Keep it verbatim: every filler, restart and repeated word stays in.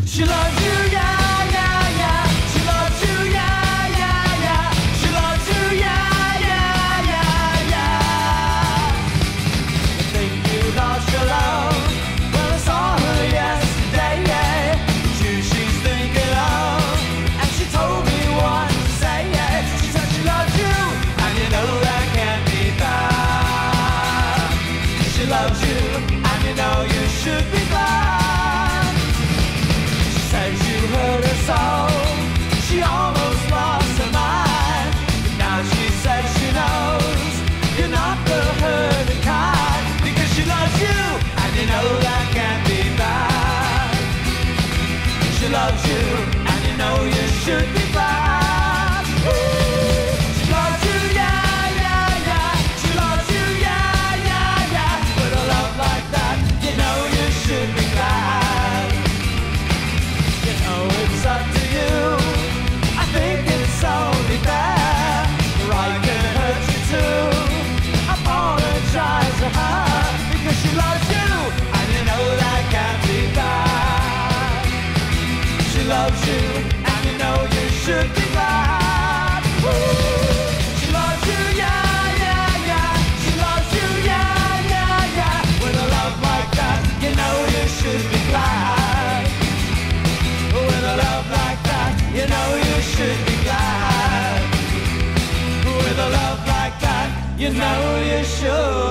She loves you, yeah, yeah, yeah. She loves you, yeah, yeah, yeah. She loves you, yeah, yeah, yeah, yeah. I think you lost your love. Well, I saw her yesterday, yeah. It's you she's thinking of, and she told me what to say, yeah. She said she loves you, and you know that can't be bad. She loves you, and you know you should be glad. She says you hurt her so, she almost lost her mind. But now she says she knows you're not the hurting kind, because she loves you, and you know that can't be bad. She loves you, and you know you should be glad. She loves you, yeah, yeah, yeah. She loves you, yeah, yeah, yeah. With a love like that, you know you should be glad. You know it's up to you. I think it's only fair. I can hurt you too. Apologize to her, because she loves you, and you know that can't be bad. She loves you, and you know you should be glad. She loves you, yeah, yeah, yeah. She loves you, yeah, yeah, yeah. With a love like that, you know you should be glad. With a love like that, you know you should be glad. With a love like that, you know you should.